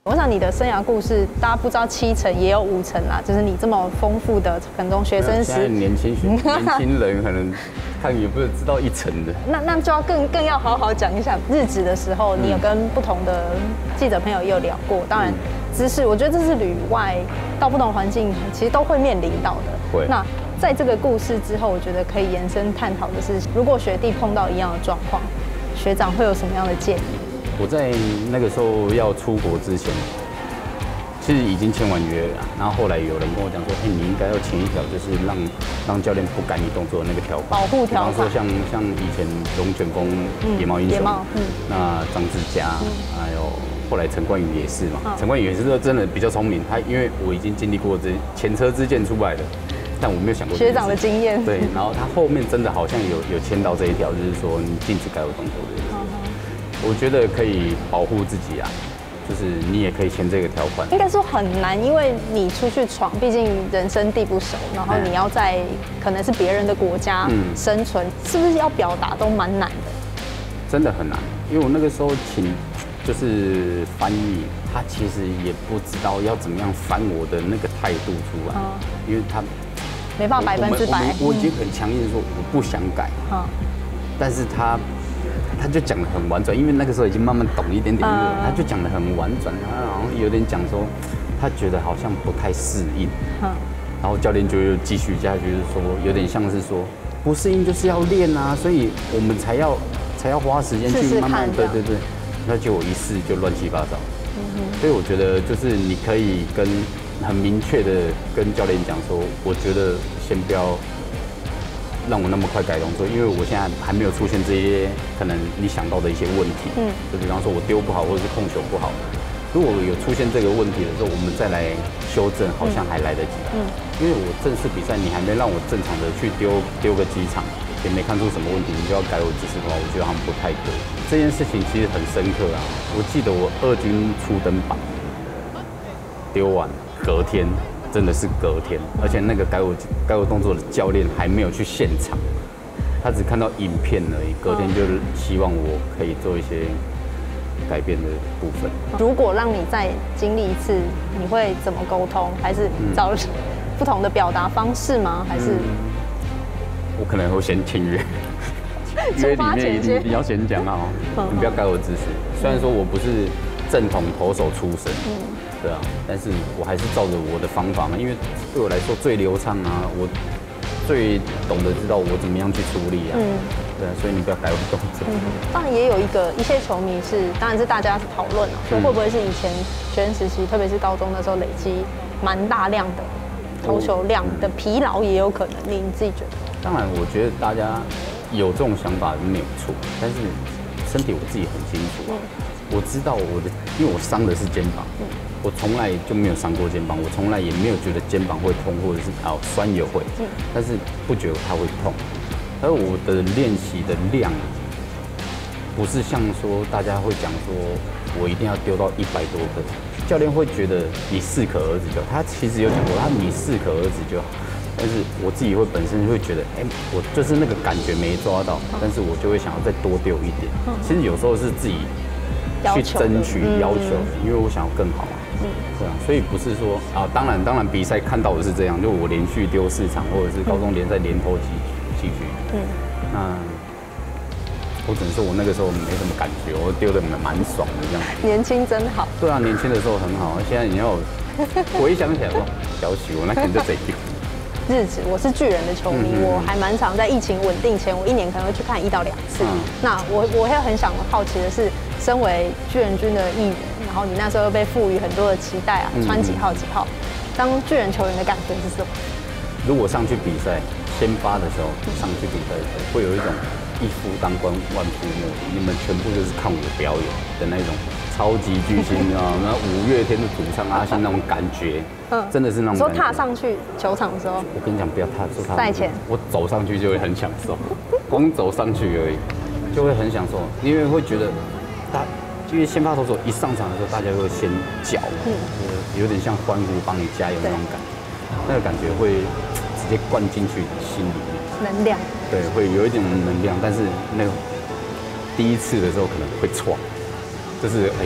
我想你的生涯故事，大家不知道7成也有5成啦，就是你这么丰富的可能从学生时， 年轻人可能看也不是知道1成的。 那就要更要好好讲一下日职的时候，你有跟不同的记者朋友也有聊过，当然知识，我觉得这是旅外到不同环境其实都会面临到的。 会。 那在这个故事之后，我觉得可以延伸探讨的是，如果学弟碰到一样的状况，学长会有什么样的建议？ 我在那个时候要出国之前，其实已经签完约了，然后后来有人跟我讲说，你应该要签一条，就是让教练不改你动作的那个条款， 保护条款。 比方说像以前龙卷风野猫英雄，那张志佳，还有后来陈冠宇也是嘛，陈冠宇也是真的比较聪明，他因为我已经经历过这前车之鉴出来的，但我没有想过学长的经验。 对，然后他后面真的好像有签到这一条，就是说你禁止改我动作的。我觉得可以保护自己啊，就是你也可以签这个条款。 应该说很难，因为你出去闯，毕竟人生地不熟，然后你要在可能是别人的国家生存，是不是要表达都蛮难的？ 真的很难，因为我那个时候请就是翻译，他其实也不知道要怎么样翻我的那个态度出来，因为他没办法100%。 我已经很强硬说我不想改，但是他就讲得很婉转，因为那个时候已经慢慢懂一点点了，他就讲得很婉转，他好像有点讲说，他觉得好像不太适应，然后教练就又继续下去，就是说有点像是说不适应就是要练啊，所以我们才要花时间去慢慢，对，那结果一试就乱七八糟，所以我觉得就是你可以很明确的跟教练讲说，我觉得先不要让我那么快改动作，因为我现在还没有出现这些可能你想到的一些问题。就比方说我丢不好，或者是控球不好。如果有出现这个问题的时候，我们再来修正，好像还来得及。因为我正式比赛，你还没让我正常的去丢个几场，也没看出什么问题，你就要改我姿势的话，我觉得他们不太对。这件事情其实很深刻啊。我记得我2军初登板丢完，隔天。真的是隔天，而且那个改我动作的教练还没有去现场，他只看到影片而已。隔天就是希望我可以做一些改变的部分。 如果让你再经历一次，你会怎么沟通？还是找不同的表达方式吗？还是我可能会先签约，约里面一定要先讲好，你不要改我姿势。虽然说我不是正统投手出身。对啊，但是我还是照着我的方法嘛，因为对我来说最流畅啊，我最懂得知道我怎么样去处理啊。对啊，所以你不要改我动作。 当然也有一些球迷是，当然是大家是讨论啊，说会不会是以前学生时期，特别是高中的时候累积蛮大量的投球量的疲劳也有可能，你自己觉得？ 当然，我觉得大家有这种想法没有错，但是身体我自己很清楚啊。我知道因为我伤的是肩膀，我从来就没有伤过肩膀，我从来也没有觉得肩膀会痛，或者是酸也会，但是不觉得它会痛。而我的练习的量，不是像说大家会讲说我一定要丢到100多分，教练会觉得你适可而止就好，他其实有讲过，你适可而止就好。但是我自己会本身会觉得，我就是那个感觉没抓到，但是我就会想要再多丢一点。其实有时候是自己去争取要求，因为我想要更好啊。对啊，所以不是说当然比赛看到的是这样，就我连续丢4场，或者是高中联赛连投几局。那我只能说我那个时候没什么感觉，我丢的蛮爽的这样。 年轻真好。 对啊，年轻的时候很好，现在你要回想起来说，小许我那可能就这丢。 日职，我是巨人的球迷，我还蛮常在疫情稳定前，我1年可能会去看1到2次。那我会很好奇的是，身为巨人军的艺人，然后你那时候又被赋予很多的期待啊，穿几号，当巨人球员的感觉是什么？ 如果上去比赛，先发的时候上去比赛的时候，会有一种一夫当关万夫莫敌，你们全部就是看我表演的那种超级巨星啊，那5月天的主唱阿信那种感觉。真的是那种。说踏上去球场的时候， 我跟你讲，不要踏赛前， 我走上去就会很享受，光走上去而已，就会很享受，因为会觉得因为先发投手一上场的时候，大家会先叫，有点像欢呼帮你加油那种感觉，那个感觉会直接灌进去心里面， 能量。 对，会有一点能量，但是那个第一次的时候可能会挫，就是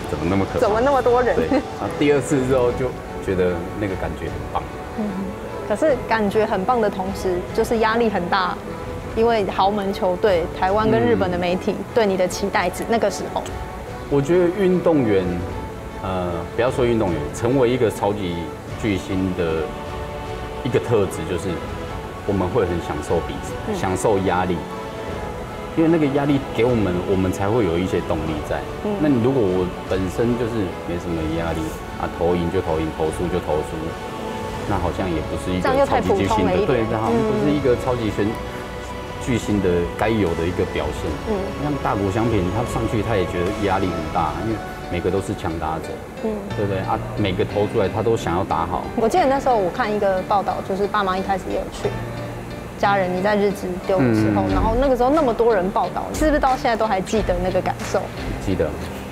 怎么那么可怕？ 怎么那么多人？ 对，然后第2次之后就觉得那个感觉很棒。 可是感觉很棒的同时，就是压力很大，因为豪门球队，台湾跟日本的媒体对你的期待值，那个时候， 我觉得运动员，不要说运动员，成为一个超级巨星的一个特质，就是我们会很享受比赛，享受压力。因为那个压力给我们，我们才会有一些动力在。那你如果我本身就是没什么压力啊，投赢就投赢，投输就投输，那好像也不是一个超级巨星的，对，好像不是一个超级巨星的该有的一个表现。像大谷翔平，他上去他也觉得压力很大，因为每个都是强打者，对不对啊？每个投出来他都想要打好。 我记得那时候我看一个报道，就是爸妈一开始也有去。家人，你在日职丢的时候，然后那个时候那么多人报道，是不是到现在都还记得那个感受？ 记得。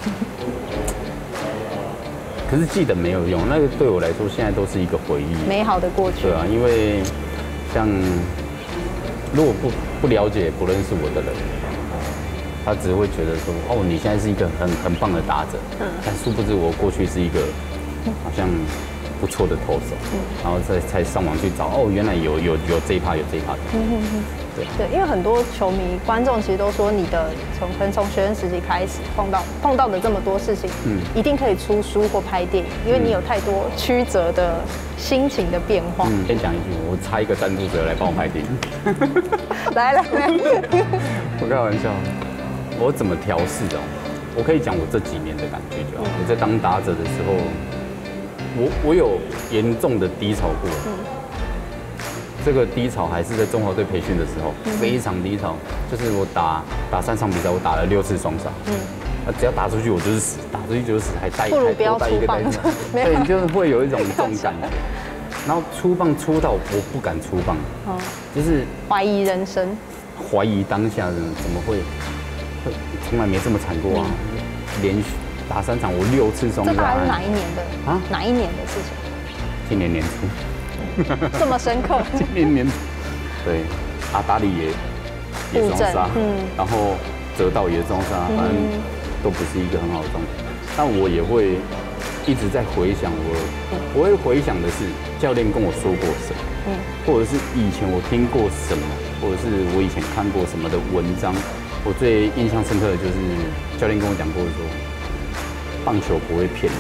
可是记得没有用，那个对我来说现在都是一个回忆， 美好的过去。 对啊，因为像如果不了解、不认识我的人，他只会觉得说，哦，你现在是一个很棒的打者，但殊不知我过去是一个好像不错的投手，然后才上网去找，哦，原来有这一趴，有这一趴的。 对，因为很多球迷、观众其实都说，你的从学生时期开始碰到的这么多事情，一定可以出书或拍电影，因为你有太多曲折的心情的变化。 先讲一句，我差一个赞助者来帮我拍电影。 来， 我开玩笑，我怎么调试的？我可以讲我这几年的感觉就好。我在当打者的时候，我有严重的低潮过。这个低潮还是在中华队培训的时候，非常低潮。就是我打3场比赛，我打了6次双杀。只要打出去我就是死，打出去就是死，还带一个带一个，对，就是会有一种这种感觉。然后出棒出到我不敢出棒，就是怀疑人生， 怀疑当下人怎么会从来没这么惨过啊！连续打3场，我6次双杀。 这大概是哪一年的啊？哪一年的事情？ 今年年初。 这么深刻。 今年年初，对，阿达里也双杀，然后泽道也双杀，反正都不是一个很好的状态。但我也会一直在回想我会回想的是教练跟我说过什么，或者是以前我听过什么，或者是我以前看过什么的文章。我最印象深刻的就是教练跟我讲过说，棒球不会骗人，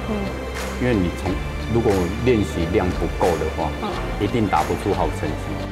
因为你如果练习量不够的话，一定打不出好成绩。